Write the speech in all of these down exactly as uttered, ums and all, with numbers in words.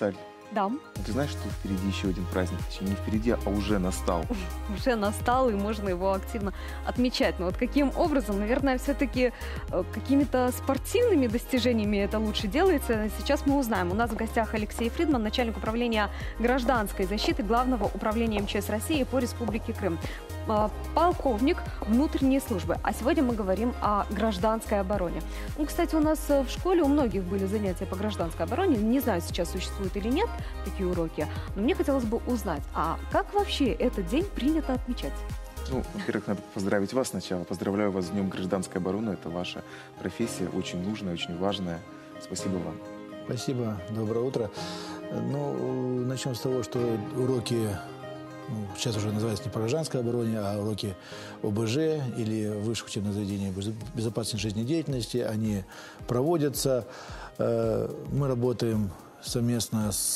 Саль, Да. ты знаешь, что впереди еще один праздник? Точнее, не впереди, а уже настал. Уже настал, и можно его активно отмечать. Но вот каким образом? Наверное, все-таки какими-то спортивными достижениями это лучше делается. Сейчас мы узнаем. У нас в гостях Алексей Фридман, начальник управления гражданской защиты Главного управления эм че эс России по Республике Крым. Полковник внутренней службы. А сегодня мы говорим о гражданской обороне. Ну, кстати, у нас в школе у многих были занятия по гражданской обороне. Не знаю, сейчас существуют или нет такие уроки, но мне хотелось бы узнать, а как вообще этот день принято отмечать? Ну, во-первых, надо поздравить вас сначала. Поздравляю вас с Днем гражданской обороны. Это ваша профессия, очень нужная, очень важная. Спасибо вам. Спасибо. Доброе утро. Ну, начнем с того, что уроки, ну, сейчас уже называется не по гражданской обороне, а уроки о бэ жэ или высших учебных заведений безопасности жизнедеятельности, они проводятся. Мы работаем совместно с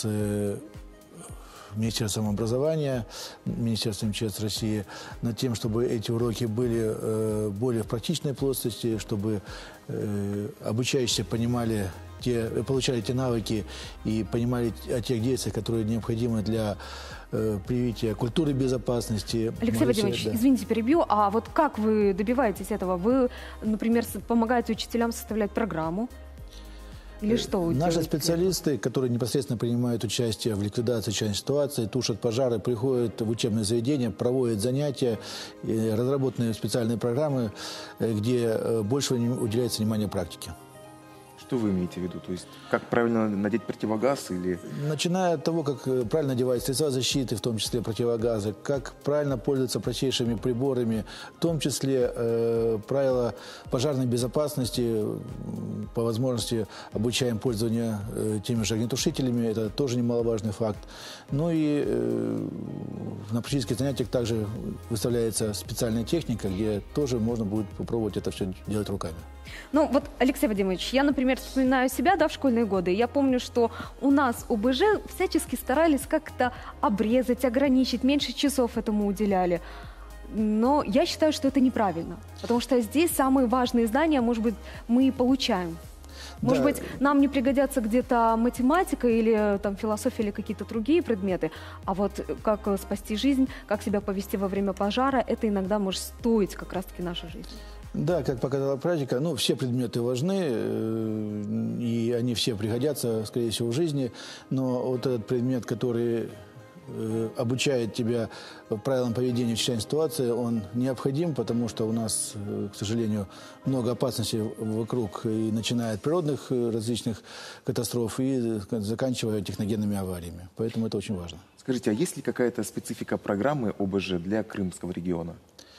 Министерством образования, Министерством эм че эс России над тем, чтобы эти уроки были э, более в практичной плоскости, чтобы э, обучающиеся понимали те, получали те навыки и понимали о тех действиях, которые необходимы для э, привития культуры безопасности. Алексей Можете, Вадимович, да. извините, перебью, а вот как вы добиваетесь этого? Вы, например, помогаете учителям составлять программу? Или что вы Наши делаете? специалисты, которые непосредственно принимают участие в ликвидации чрезвычайной ситуации, тушат пожары, приходят в учебные заведения, проводят занятия, разработаны специальные программы, где больше уделяется внимание практике. Что вы имеете в виду? То есть, как правильно надеть противогаз или... Начиная от того, как правильно одевать средства защиты, в том числе противогазы, как правильно пользоваться простейшими приборами, в том числе э, правила пожарной безопасности, по возможности обучаем пользованию э, теми же огнетушителями, это тоже немаловажный факт. Ну и э, на практических занятиях также выставляется специальная техника, где тоже можно будет попробовать это все делать руками. Ну вот, Алексей Вадимович, я, например, вспоминаю себя, да, в школьные годы. Я помню, что у нас о бэ жэ всячески старались как-то обрезать, ограничить, меньше часов этому уделяли. Но я считаю, что это неправильно, потому что здесь самые важные знания, может быть, мы и получаем. Может Да. быть, нам не пригодятся где-то математика или там, философия или какие-то другие предметы, а вот как спасти жизнь, как себя повести во время пожара, это иногда может стоить как раз-таки нашей жизни. Да, как показала практика, ну, все предметы важны, э, и они все пригодятся, скорее всего, в жизни, но вот этот предмет, который э, обучает тебя правилам поведения в чрезвычайной ситуации, он необходим, потому что у нас, э, к сожалению, много опасностей вокруг, и начиная от природных э, различных катастроф и заканчивая техногенными авариями. Поэтому это очень важно. Скажите, а есть ли какая-то специфика программы о бэ жэ для Крымского региона?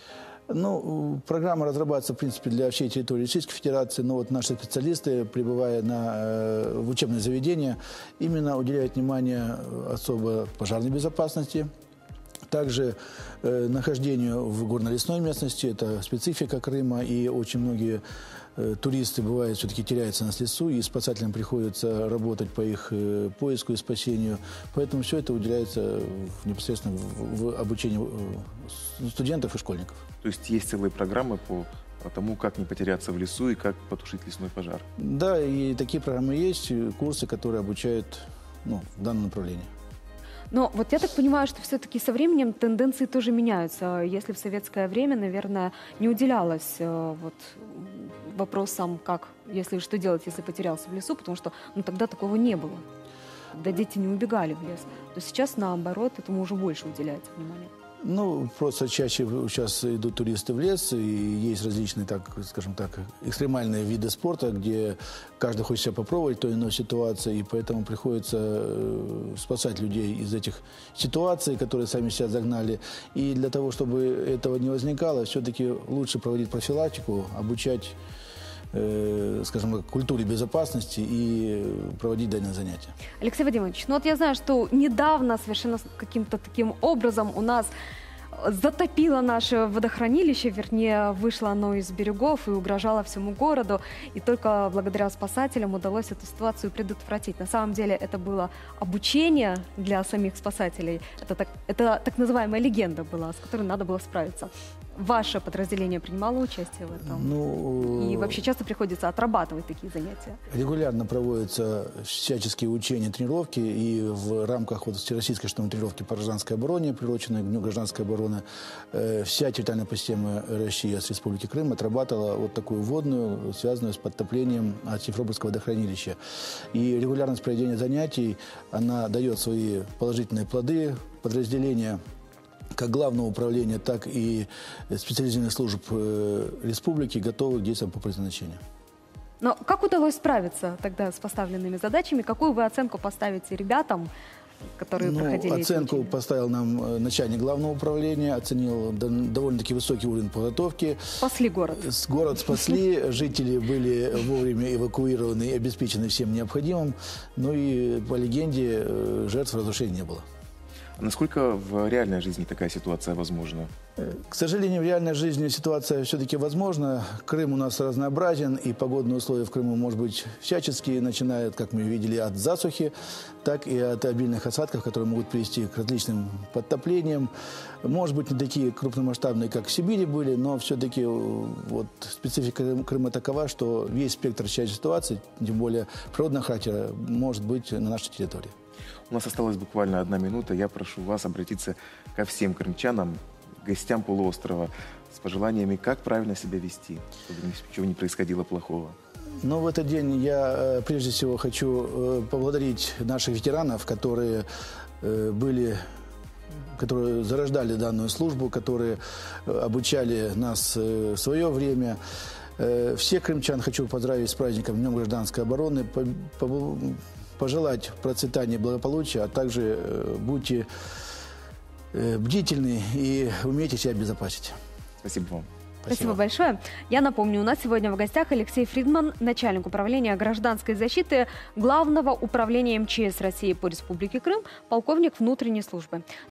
Ну, программа разрабатывается, в принципе, для всей территории Российской Федерации, но вот наши специалисты, прибывая на, э, в учебное заведение, именно уделяют внимание особо пожарной безопасности, также э, нахождению в горно-лесной местности, это специфика Крыма, и очень многие э, туристы, бывает, все-таки теряются на лесу, и спасателям приходится работать по их э, поиску и спасению, поэтому все это уделяется в, непосредственно в, в обучении э, студентов и школьников. То есть есть целые программы по тому, как не потеряться в лесу и как потушить лесной пожар? Да, и такие программы есть, курсы, которые обучают, ну, в данном направлении. Но вот я так понимаю, что все-таки со временем тенденции тоже меняются. Если в советское время, наверное, не уделялось э, вот, вопросам, как, если что делать, если потерялся в лесу, потому что ну, тогда такого не было. Когда дети не убегали в лес. То сейчас, наоборот, этому уже больше уделяется внимание. Ну, просто чаще сейчас идут туристы в лес, и есть различные, так, скажем так, экстремальные виды спорта, где каждый хочет себя попробовать в той или иной ситуации, и поэтому приходится спасать людей из этих ситуаций, которые сами себя загнали. И для того, чтобы этого не возникало, все-таки лучше проводить профилактику, обучать, э, скажем так, культуре безопасности и проводить данные занятия. Алексей Вадимович, ну вот я знаю, что недавно совершенно каким-то таким образом у нас затопило наше водохранилище, вернее, вышло оно из берегов и угрожало всему городу, и только благодаря спасателям удалось эту ситуацию предотвратить. На самом деле это было обучение для самих спасателей, это так, это так называемая легенда была, с которой надо было справиться. ваше подразделение принимало участие в этом? Ну, И вообще часто приходится отрабатывать такие занятия? регулярно проводятся всяческие учения, тренировки, и в рамках вот всероссийской штурмовой тренировки по гражданской обороне, приуроченной к Дню гражданской обороны, э, вся территориальная система России с Республики Крым отрабатывала вот такую вводную, связанную с подтоплением Симферопольского водохранилища. И регулярность проведения занятий, она дает свои положительные плоды. Подразделения как Главного управления, так и специализированных служб э, республики готовы к действиям по предназначению. Но как удалось справиться тогда с поставленными задачами? Какую вы оценку поставите ребятам, которые Ну, проходили эти оценку учения? поставил нам э, начальник Главного управления, оценил до- довольно-таки высокий уровень подготовки. Спасли город. С- Город спасли, жители были вовремя эвакуированы и обеспечены всем необходимым. Ну и по легенде э, жертв разрушений не было. А насколько в реальной жизни такая ситуация возможна? К сожалению, в реальной жизни ситуация все-таки возможна. Крым у нас разнообразен, и погодные условия в Крыму, может быть, всяческие, начиная, как мы видели, от засухи, так и от обильных осадков, которые могут привести к различным подтоплениям. Может быть, не такие крупномасштабные, как в Сибири были, но все-таки вот, специфика Крыма такова, что весь спектр чрезвычайной ситуации, тем более природного характера, может быть на нашей территории. У нас осталась буквально одна минута. Я прошу вас обратиться ко всем крымчанам, гостям полуострова, с пожеланиями, как правильно себя вести, чтобы ничего не происходило плохого. Но в этот день я э, прежде всего хочу э, поблагодарить наших ветеранов, которые э, были, которые зарождали данную службу, которые э, обучали нас э, в свое время. Э, всех крымчан хочу поздравить с праздником Днем гражданской обороны, по- по- пожелать процветания, благополучия, а также э, будьте э, бдительны и умейте себя обезопасить. Спасибо вам. Спасибо большое. Я напомню, у нас сегодня в гостях Алексей Фридман, начальник управления гражданской защиты Главного управления эм че эс России по Республике Крым, полковник внутренней службы.